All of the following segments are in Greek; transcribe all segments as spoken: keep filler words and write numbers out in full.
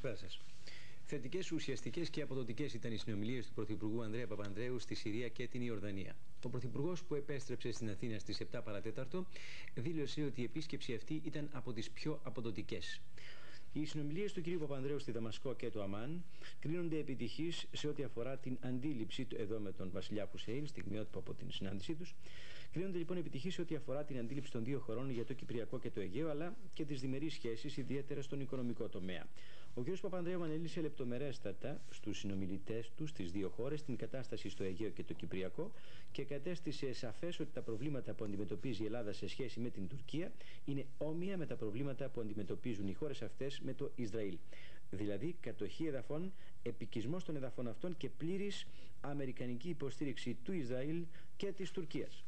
Καλησπέρα σας. Θετικές, ουσιαστικές και αποδοτικές ήταν οι συνομιλίες του Πρωθυπουργού Ανδρέα Παπανδρέου στη Συρία και την Ιορδανία. Ο Πρωθυπουργός, που επέστρεψε στην Αθήνα στις επτά παρά τέταρτο, δήλωσε ότι η επίσκεψη αυτή ήταν από τις πιο αποδοτικές. Οι συνομιλίες του κ. Παπανδρέου στη Δαμασκό και το Αμάν κρίνονται επιτυχείς σε ό,τι αφορά την αντίληψη του, εδώ με τον βασιλιά Χουσέιν, στιγμιότυπο από την συνάντησή τους. Κρίνονται λοιπόν επιτυχείς σε ό,τι αφορά την αντίληψη των δύο χωρών για το Κυπριακό και το Αιγαίο, αλλά και τις διμερείς σχέσεις, ιδιαίτερα στον οικονομικό τομέα. Ο κ. Παπανδρέου ανέλησε λεπτομερέστατα στους συνομιλητές του στις δύο χώρες την κατάσταση στο Αιγαίο και το Κυπριακό και κατέστησε σαφές ότι τα προβλήματα που αντιμετωπίζει η Ελλάδα σε σχέση με την Τουρκία είναι όμοια με τα προβλήματα που αντιμετωπίζουν οι χώρες αυτές με το Ισραήλ. Δηλαδή κατοχή εδαφών, επικισμός των εδαφών αυτών και πλήρης αμερικανική υποστήριξη του Ισραήλ και της Τουρκίας.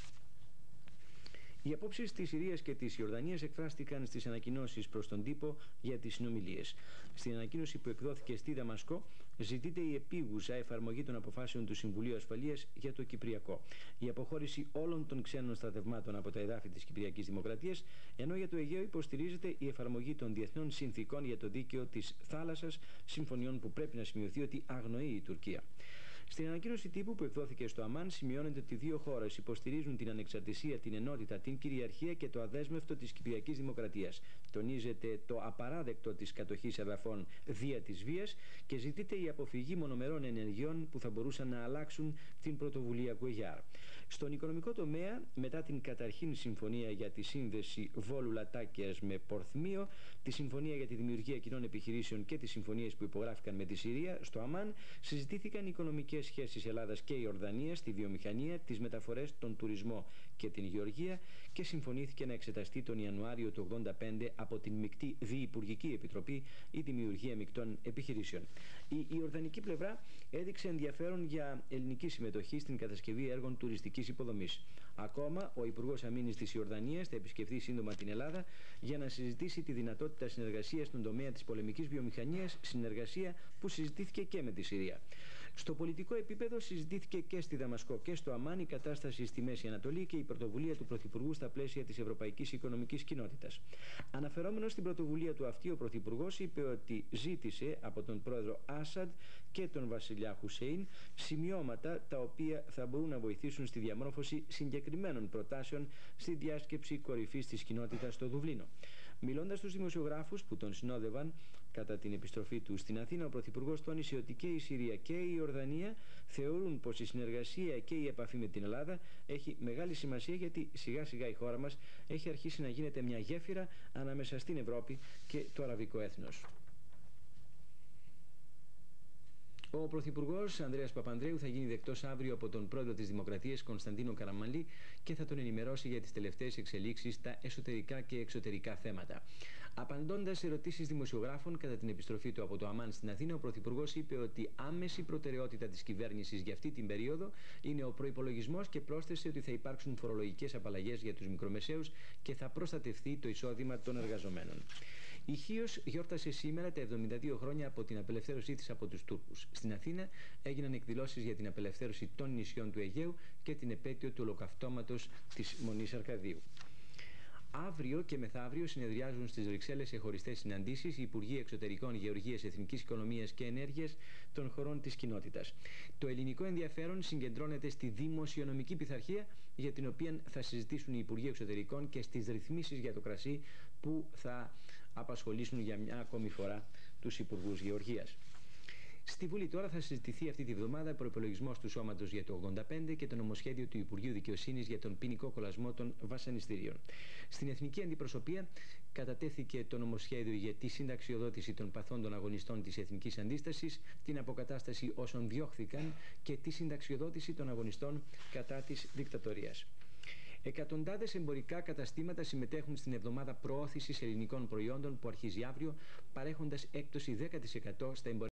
Οι απόψεις της Συρίας και της Ιορδανίας εκφράστηκαν στις ανακοινώσεις προς τον τύπο για τις συνομιλίες. Στην ανακοίνωση που εκδόθηκε στη Δαμασκό, ζητείται η επίγουσα εφαρμογή των αποφάσεων του Συμβουλίου Ασφαλείας για το Κυπριακό, η αποχώρηση όλων των ξένων στρατευμάτων από τα εδάφη της Κυπριακής Δημοκρατίας, ενώ για το Αιγαίο υποστηρίζεται η εφαρμογή των διεθνών συνθήκων για το δίκαιο της θάλασσας, συμφωνιών που πρέπει να σημειωθεί ότι αγνοεί η Τουρκία. Στην ανακοίνωση τύπου που εκδόθηκε στο Αμάν, σημειώνεται ότι οι δύο χώρες υποστηρίζουν την ανεξαρτησία, την ενότητα, την κυριαρχία και το αδέσμευτο της Κυπριακής Δημοκρατίας. Τονίζεται το απαράδεκτο της κατοχής εδαφών δια της βίας και ζητείται η αποφυγή μονομερών ενεργειών που θα μπορούσαν να αλλάξουν την πρωτοβουλία Κουεγιάρ. Στον οικονομικό τομέα, μετά την καταρχήν συμφωνία για τη σύνδεση Βόλου Λατάκιας με Πορθμίο, τη συμφωνία για τη δημιουργία κοινών επιχειρήσεων και τις συμφωνίες που υπογράφηκαν με τη Συρία, στο Αμάν συζητήθηκαν οι οικονομικές σχέσεις Ελλάδας και Ιορδανίας, τη βιομηχανία, τις μεταφορές, τον τουρισμό και την γεωργία και συμφωνήθηκε να εξεταστεί τον Ιανουάριο του ογδόντα πέντε από την Μεικτή Διυπουργική Επιτροπή η δημιουργία μεικτών επιχειρήσεων. Η Ιορδανική πλευρά έδειξε ενδιαφέρον για ελληνική συμμετοχή στην κατασκευή έργων τουριστικής υποδομής. Ακόμα, ο Υπουργός Αμήνης της Ιορδανίας θα επισκεφθεί σύντομα την Ελλάδα για να συζητήσει τη δυνατότητα συνεργασίας στον τομέα της πολεμικής βιομηχανίας, συνεργασία που συζητήθηκε και με τη Συρία. Στο πολιτικό επίπεδο συζητήθηκε και στη Δαμασκό και στο Αμάν η κατάσταση στη Μέση Ανατολή και η πρωτοβουλία του Πρωθυπουργού στα πλαίσια της Ευρωπαϊκής Οικονομικής Κοινότητας. Αναφερόμενος στην πρωτοβουλία του αυτή, ο Πρωθυπουργός είπε ότι ζήτησε από τον πρόεδρο Άσαντ και τον βασιλιά Χουσέιν σημειώματα τα οποία θα μπορούν να βοηθήσουν στη διαμόρφωση συγκεκριμένων προτάσεων στη διάσκεψη κορυφής της κοινότητας στο Δουβλίνο. Μιλώντας στους δημοσιογράφους που τον συνόδευαν κατά την επιστροφή του στην Αθήνα, ο Πρωθυπουργός τόνισε ότι και η Συρία και η Ιορδανία θεωρούν πως η συνεργασία και η επαφή με την Ελλάδα έχει μεγάλη σημασία, γιατί σιγά σιγά η χώρα μας έχει αρχίσει να γίνεται μια γέφυρα ανάμεσα στην Ευρώπη και το αραβικό έθνος. Ο Πρωθυπουργός Ανδρέας Παπανδρέου θα γίνει δεκτός αύριο από τον πρόεδρο της Δημοκρατίας Κωνσταντίνο Καραμανλή και θα τον ενημερώσει για τις τελευταίες εξελίξεις στα εσωτερικά και εξωτερικά θέματα. Απαντώντας σε ερωτήσεις δημοσιογράφων κατά την επιστροφή του από το Αμάν στην Αθήνα, ο Πρωθυπουργός είπε ότι άμεση προτεραιότητα της κυβέρνησης για αυτή την περίοδο είναι ο προϋπολογισμός και πρόσθεσε ότι θα υπάρξουν φορολογικές απαλλαγές για τους μικρομεσαίους και θα προστατευτεί το εισόδημα των εργαζομένων. Η Χίος γιόρτασε σήμερα τα εβδομήντα δύο χρόνια από την απελευθέρωσή της από τους Τούρκους. Στην Αθήνα έγιναν εκδηλώσεις για την απελευθέρωση των νησιών του Αιγαίου και την επέτειο του ολοκαυτώματος της Μονής Αρκαδίου. Αύριο και μεθαύριο συνεδριάζουν στις Βρυξέλλες σε χωριστές συναντήσεις οι Υπουργοί Εξωτερικών, Γεωργίας, Εθνικής Οικονομίας και Ενέργειας των χωρών της κοινότητας. Το ελληνικό ενδιαφέρον συγκεντρώνεται στη δημοσιονομική πειθαρχία, για την οποία θα συζητήσουν οι Υπουργοί Εξωτερικών, και στις ρυθμίσεις για το κρασί που θα απασχολήσουν για μια ακόμη φορά τους Υπουργούς Γεωργίας. Στη Βουλή τώρα θα συζητηθεί αυτή τη βδομάδα ο προϋπολογισμός του Σώματος για το ογδόντα πέντε και το νομοσχέδιο του Υπουργείου Δικαιοσύνης για τον ποινικό κολλασμό των βασανιστήριων. Στην Εθνική Αντιπροσωπεία κατατέθηκε το νομοσχέδιο για τη συνταξιοδότηση των παθόντων αγωνιστών της Εθνικής Αντίστασης, την αποκατάσταση όσων διώχθηκαν και τη συνταξιοδότηση των αγωνιστών κατά της δικτατορίας. Εκατοντάδες εμπορικά καταστήματα συμμετέχουν στην εβδομάδα προώθησης ελληνικών προϊόντων που αρχίζει αύριο, παρέχοντας έκπτωση δέκα τοις εκατό στα εμπορικά